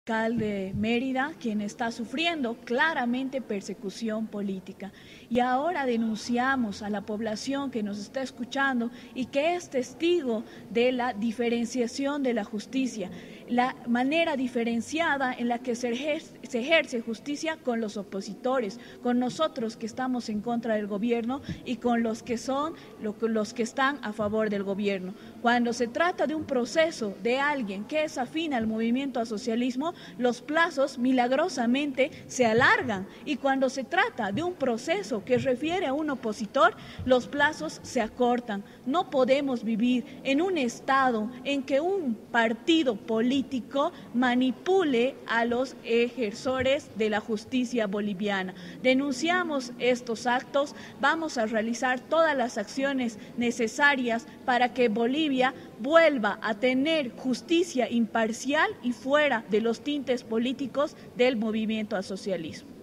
Alcalde Mérida, quien está sufriendo claramente persecución política. Y ahora denunciamos a la población que nos está escuchando y que es testigo de la diferenciación de la justicia, la manera diferenciada en la que se ejerce justicia con los opositores, con nosotros que estamos en contra del gobierno y con los que están a favor del gobierno. Cuando se trata de un proceso de alguien que es afín al movimiento al socialismo, los plazos milagrosamente se alargan, y cuando se trata de un proceso que refiere a un opositor, los plazos se acortan. No podemos vivir en un estado en que un partido político manipule a los ejersores de la justicia boliviana. Denunciamos estos actos, vamos a realizar todas las acciones necesarias para que Bolivia vuelva a tener justicia imparcial y fuera de los tintes políticos del movimiento al socialismo.